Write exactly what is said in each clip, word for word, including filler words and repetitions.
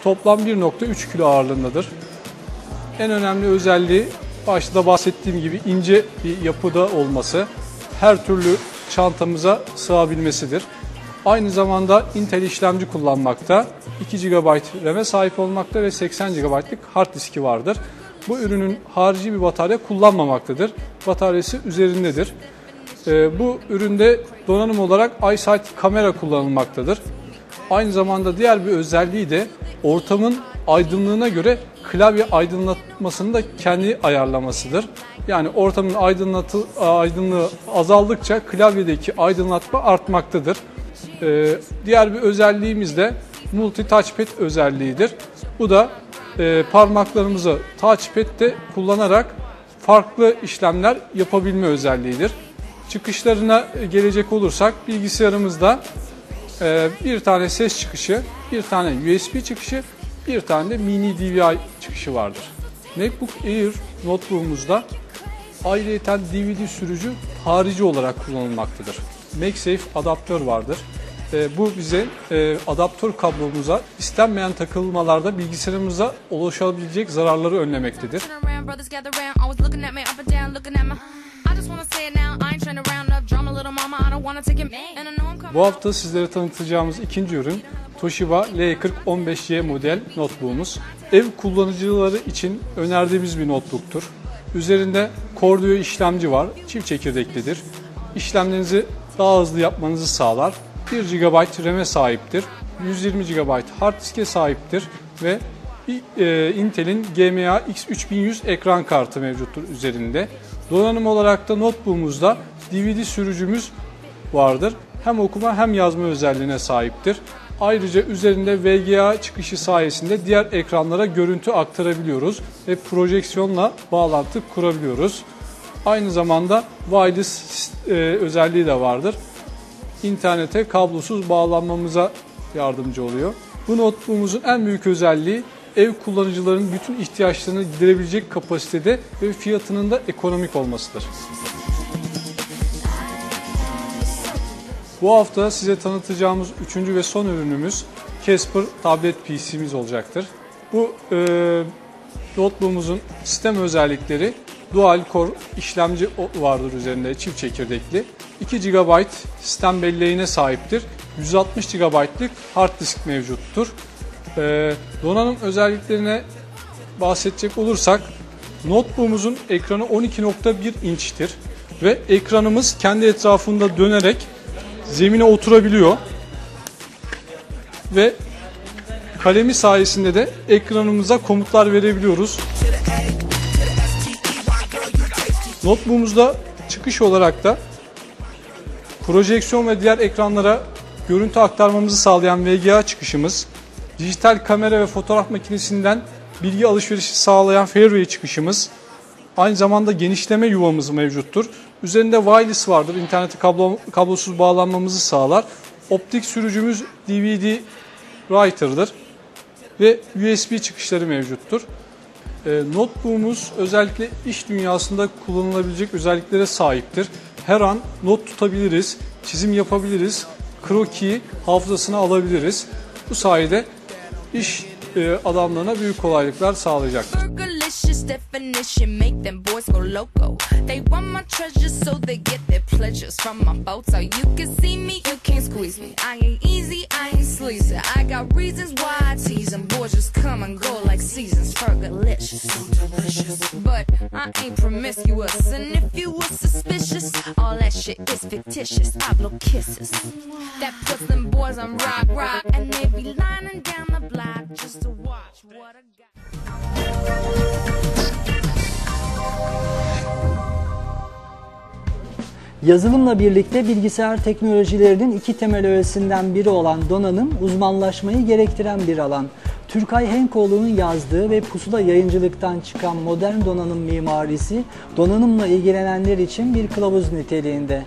toplam bir nokta üç kilo ağırlığındadır. En önemli özelliği başta da bahsettiğim gibi ince bir yapıda olması, her türlü çantamıza sığabilmesidir. Aynı zamanda Intel işlemci kullanmakta, iki gigabayt RAM'e sahip olmakta ve seksen gigabaytlık hard diski vardır. Bu ürünün harici bir batarya kullanmamaktadır. Bataryası üzerindedir. Ee, bu üründe donanım olarak iSight kamera kullanılmaktadır. Aynı zamanda diğer bir özelliği de ortamın aydınlığına göre klavye aydınlatmasını da kendi ayarlamasıdır. Yani ortamın aydınlatı, aydınlığı azaldıkça klavyedeki aydınlatma artmaktadır. Ee, diğer bir özelliğimiz de Multi Touchpad özelliğidir. Bu da e, parmaklarımızı touchpad'te kullanarak farklı işlemler yapabilme özelliğidir. Çıkışlarına gelecek olursak bilgisayarımızda e, bir tane ses çıkışı, bir tane U S B çıkışı, bir tane de mini D V I çıkışı vardır. MacBook Air notebook'umuzda ayrıyeten D V D sürücü harici olarak kullanılmaktadır. MagSafe adaptör vardır. E, bu bize e, adaptör kablomuza istenmeyen takılmalarda bilgisayarımıza ulaşabilecek zararları önlemektedir. Bu hafta sizlere tanıtacağımız ikinci ürün Toshiba L kırk on beş Y model notebook'umuz. Ev kullanıcıları için önerdiğimiz bir notebook'tur. Üzerinde Core Duo işlemci var, çift çekirdeklidir. İşlemlerinizi daha hızlı yapmanızı sağlar. bir gigabayt RAM'e sahiptir. yüz yirmi gigabayt hard diske sahiptir ve e, Intel'in G M A X üç bin yüz ekran kartı mevcuttur üzerinde. Donanım olarak da notebook'umuzda D V D sürücümüz vardır. Hem okuma hem yazma özelliğine sahiptir. Ayrıca üzerinde V G A çıkışı sayesinde diğer ekranlara görüntü aktarabiliyoruz ve projeksiyonla bağlantı kurabiliyoruz. Aynı zamanda wireless e, özelliği de vardır. İnternete kablosuz bağlanmamıza yardımcı oluyor. Bu notebook'umuzun en büyük özelliği ev kullanıcılarının bütün ihtiyaçlarını giderebilecek kapasitede ve fiyatının da ekonomik olmasıdır. Bu hafta size tanıtacağımız üçüncü ve son ürünümüz Casper tablet P C'miz olacaktır. Bu e, notebook'umuzun sistem özellikleri Dual Core işlemci vardır üzerinde, çift çekirdekli. iki gigabayt sistem belleğine sahiptir. yüz altmış gigabaytlık hard disk mevcuttur. Ee, donanım özelliklerine bahsedecek olursak notebook'umuzun ekranı on iki nokta bir inçtir ve ekranımız kendi etrafında dönerek zemine oturabiliyor ve kalemi sayesinde de ekranımıza komutlar verebiliyoruz. Notebook'umuzda çıkış olarak da projeksiyon ve diğer ekranlara görüntü aktarmamızı sağlayan V G A çıkışımız, dijital kamera ve fotoğraf makinesinden bilgi alışverişi sağlayan Fairway çıkışımız, aynı zamanda genişleme yuvamız mevcuttur. Üzerinde wireless vardır, internete kablo, kablosuz bağlanmamızı sağlar. Optik sürücümüz D V D writer'dır ve U S B çıkışları mevcuttur. E, notebook'umuz özellikle iş dünyasında kullanılabilecek özelliklere sahiptir. Her an not tutabiliriz, çizim yapabiliriz, kroki hafızasına alabiliriz. Bu sayede iş e, adamlarına büyük kolaylıklar sağlayacaktır. Yazılımla birlikte bilgisayar teknolojilerinin iki temel öğesinden biri olan donanım, uzmanlaşmayı gerektiren bir alan. Türkay Henkoğlu'nun yazdığı ve Pusula Yayıncılık'tan çıkan modern donanım mimarisi, donanımla ilgilenenler için bir kılavuz niteliğinde.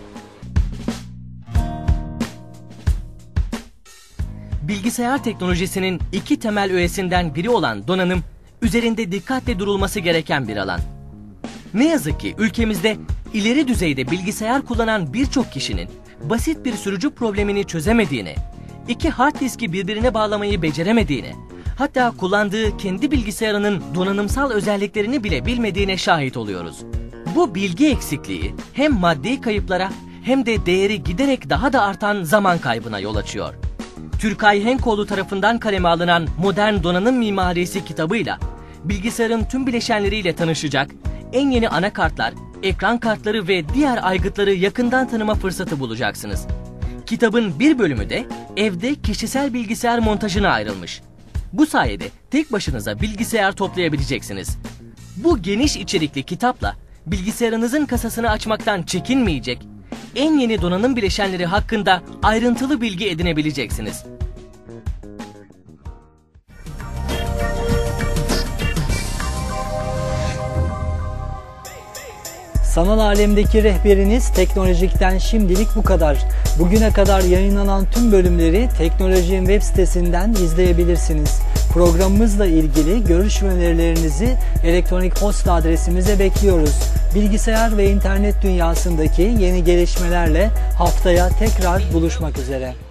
Bilgisayar teknolojisinin iki temel öğesinden biri olan donanım, üzerinde dikkatle durulması gereken bir alan. Ne yazık ki ülkemizde ileri düzeyde bilgisayar kullanan birçok kişinin basit bir sürücü problemini çözemediğini, iki hard diski birbirine bağlamayı beceremediğini, Hatta kullandığı kendi bilgisayarının donanımsal özelliklerini bile bilmediğine şahit oluyoruz. Bu bilgi eksikliği hem maddi kayıplara hem de değeri giderek daha da artan zaman kaybına yol açıyor. Türkay Henkoğlu tarafından kaleme alınan Modern Donanım Mimarisi kitabıyla bilgisayarın tüm bileşenleriyle tanışacak, en yeni anakartlar, ekran kartları ve diğer aygıtları yakından tanıma fırsatı bulacaksınız. Kitabın bir bölümü de evde kişisel bilgisayar montajına ayrılmış. Bu sayede tek başınıza bilgisayar toplayabileceksiniz. Bu geniş içerikli kitapla bilgisayarınızın kasasını açmaktan çekinmeyecek, en yeni donanım bileşenleri hakkında ayrıntılı bilgi edinebileceksiniz. Sanal alemdeki rehberiniz Teknolojik'ten şimdilik bu kadar. Bugüne kadar yayınlanan tüm bölümleri Teknolojik'in web sitesinden izleyebilirsiniz. Programımızla ilgili görüş ve önerilerinizi elektronik posta adresimize bekliyoruz. Bilgisayar ve internet dünyasındaki yeni gelişmelerle haftaya tekrar buluşmak üzere.